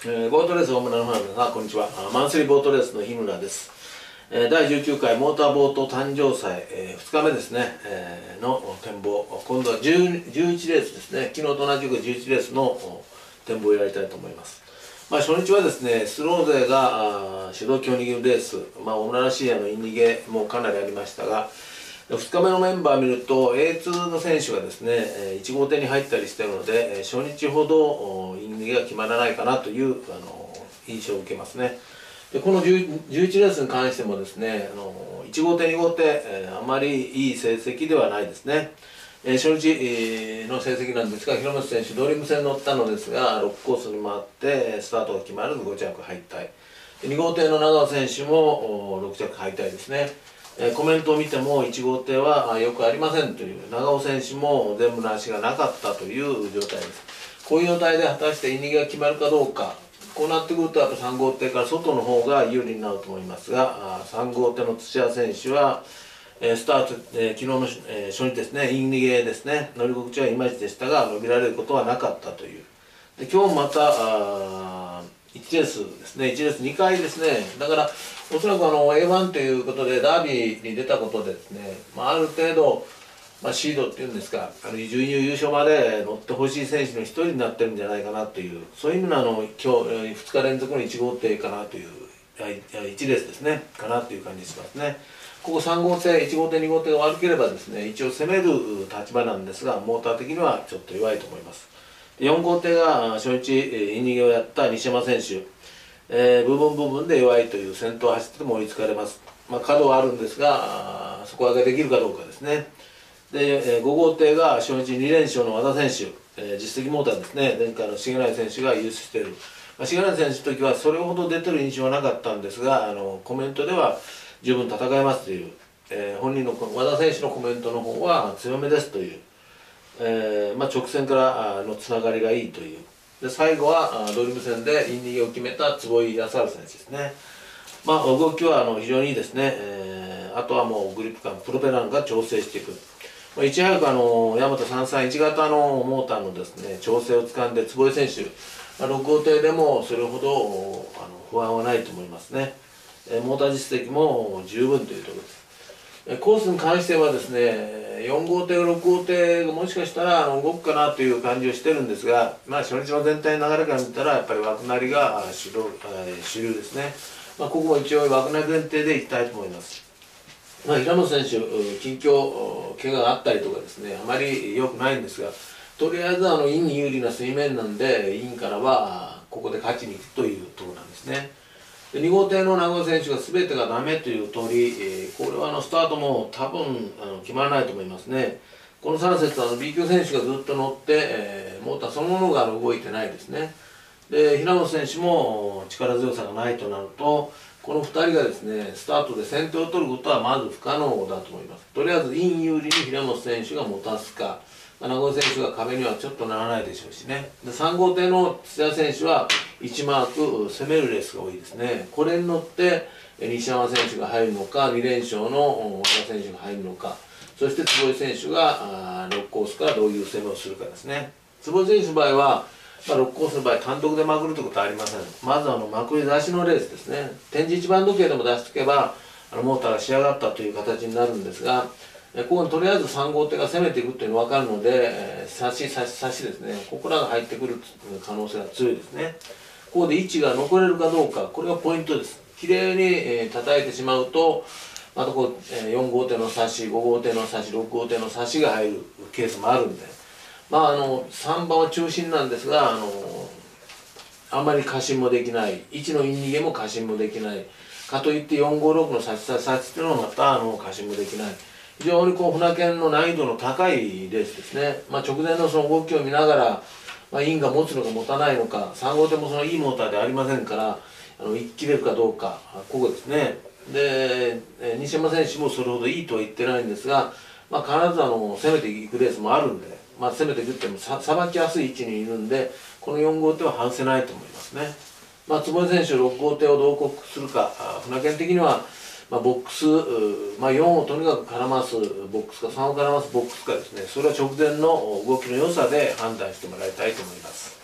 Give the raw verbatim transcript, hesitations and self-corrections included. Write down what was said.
えー、ボートレース大村の皆さん、こんにちは。マンスリーボートレースの日村です。えー、だいじゅうきゅうかいモーターボート誕生祭、えー、ふつかめですね、えー、の展望、今度はじゅう、じゅういちレースですね、昨日と同じくじゅういちレースの展望をやりたいと思います。まあ、初日はですね、スロー勢が主導権を握るレース、まあ、大村らしいあのイン逃げもかなりありましたが、ふつかめのメンバーを見ると エーツー の選手がですねいち号艇に入ったりしているので、初日ほどイン逃げが決まらないかなというあの印象を受けますね。でこのじゅういちレースに関してもですね、あのいち号艇に号艇、えー、あまりいい成績ではないですね。えー、初日、えー、の成績なんですが、広松選手ドリーム戦に乗ったのですがろくコースに回ってスタートが決まらずご着敗退。に号艇の長尾選手もろく着敗退ですね。えー、コメントを見てもいち号艇はよくありませんという、長尾選手も全部の足がなかったという状態です。こういう状態で果たしてイン逃げが決まるかどうか、こうなってくるとやっぱさん号艇から外の方が有利になると思いますが、さん号艇の土屋選手は、えー、スタート、えー、昨日の、えー、初日ですね、イン逃げですね、乗り心地はいまいちでしたが伸びられることはなかったという。で今日またあいちレースですね、いちレースにかいですね。だからおそらくあの エーワン ということでダービーに出たことでですね、まあ、ある程度、まあ、シードっていうんですか、あの準優優勝まで乗ってほしい選手の一人になってるんじゃないかなという、そういう意味のあの今日ふつか連続のいち号艇かなという、いちレースですねかなという感じしますね。ここさん号艇、いち号艇、に号艇が悪ければですね、一応攻める立場なんですが、モーター的にはちょっと弱いと思います。よん号艇が初日イン逃げをやった西山選手、えー、部分部分で弱いという、先頭を走っても追いつかれます。まあ、角はあるんですが、そこ上げできるかどうかですね。で、えー、ご号艇が初日に連勝の和田選手、えー、実績モーターですね、前回の重成選手が優勝している。まあ、重成選手の時はそれほど出てる印象はなかったんですが、あのコメントでは十分戦えますという、えー、本人の和田選手のコメントの方は強めですという。えーまあ、直線からのつながりがいいという。で最後はドリーム戦でイン逃げを決めた坪井康晴選手ですね。まあ、動きはあの非常にいいですね。えー、あとはもうグリップ感、プロペラが調整していく。まあ、いち早くあの大和さんさんいち型のモーターのですね調整をつかんで坪井選手、まあ、ろく号艇でもそれほどあの不安はないと思いますね。えー、モーター実績も十分というところです。コースに関してはですね、よん号艇、ろく号艇がもしかしたら動くかなという感じをしてるんですが、まあ、初日の全体の流れから見たらやっぱり枠なりが主流、主流ですね。まあ、ここも一応枠なり前提でいきたいと思います。まあ、平野選手、近況、怪我があったりとかですね、あまり良くないんですが、とりあえずあのインに有利な水面なんで、インからはここで勝ちにいくというところなんですね。に号艇の長尾選手が全てがダメという通り、えー、これはあのスタートも多分あの決まらないと思いますね。このさん節はあの ビー 級選手がずっと乗って、えー、モーターそのものが動いてないですね。で平野選手も力強さがないとなると、このふたりがですねスタートで先手を取ることはまず不可能だと思います。とりあえずイン有利に平野選手が持たすか、長尾選手が壁にはちょっとならないでしょうしね。でさん号艇の土屋選手はいちマーク攻めるレースが多いですね。これに乗って西山選手が入るのか、に連勝の和田選手が入るのか、そして坪井選手がろくコースからどういう攻めをするかですね。坪井選手の場合は、まあ、ろくコースの場合単独でまくるということはありません。まずあのまくり出しのレースですね。展示一番時計でも出しておけばあのモーターが仕上がったという形になるんですが、ここにとりあえずさん号艇が攻めていくというのが分かるので、えー、差し差し差しですね、ここらが入ってくる可能性が強いですね。ここで位置が残れるかどうか、これがポイントです。きれいに、えー、叩いてしまうと、またこう、えー、よん号艇の差し、ご号艇の差し、ろく号艇の差しが入るケースもあるんで、まああのさんばんは中心なんですが、あのあんまり過信もできない、いちのイン逃げも過信もできない、かといってよんごろくの差し差し差しっていうのもまたあの過信もできない。非常にこう船券の難易度の高いレースですね。まあ、直前のその動きを見ながら、まあ、インが持つのか持たないのか、さん号艇もそのいいモーターでありませんから、あのいきれるかどうか、ここですね。で、西山選手もそれほどいいとは言ってないんですが、まあ、必ずあの攻めていくレースもあるんで、まあ、攻めていくってもさばきやすい位置にいるんで、このよん号艇は外せないと思いますね。まあ、坪井選手、ろく号艇をどう克服するか、船券的には、まあ、ボックス、まあ、よんをとにかく絡ますボックスかさんを絡ますボックスかですね、それは直前の動きの良さで判断してもらいたいと思います。